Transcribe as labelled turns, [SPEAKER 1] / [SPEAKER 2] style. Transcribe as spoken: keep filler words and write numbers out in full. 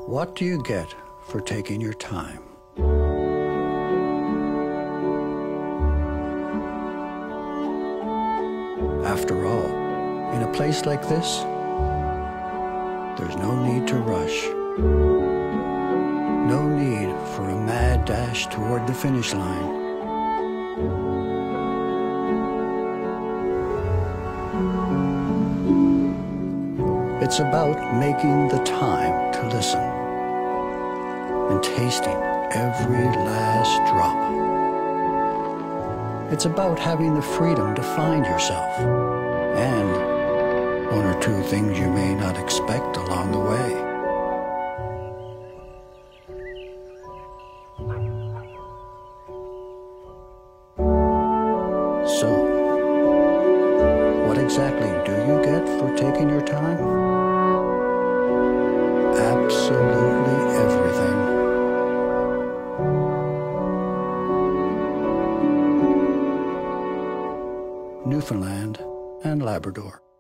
[SPEAKER 1] What do you get for taking your time? After all, in a place like this, there's no need to rush. No need for a mad dash toward the finish line. It's about making the time to listen and tasting every last drop. It's about having the freedom to find yourself and one or two things you may not expect along the way. So, what exactly do you get for taking your time? Absolutely everything. Newfoundland and Labrador.